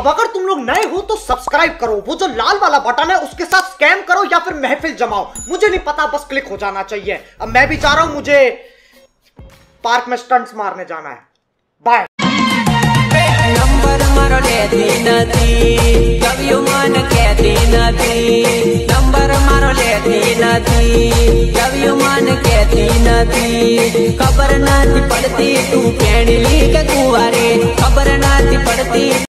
अगर तुम लोग नए हो तो सब्सक्राइब करो, वो जो लाल वाला बटन है उसके साथ स्कैम करो या फिर महफिल जमाओ, मुझे नहीं पता, बस क्लिक हो जाना चाहिए। अब मैं भी जा रहा हूं, मुझे पार्क में स्टंट्स मारने जाना है। बाय। नंबर मारो लेती नदी, जब यू मन कहती नदी, नंबर मारो लेती नदी, जब यू मन कहती नदी, खबर ना थी पड़ती तू पेड़ ली के कुंवारे, खबर ना थी पड़ती।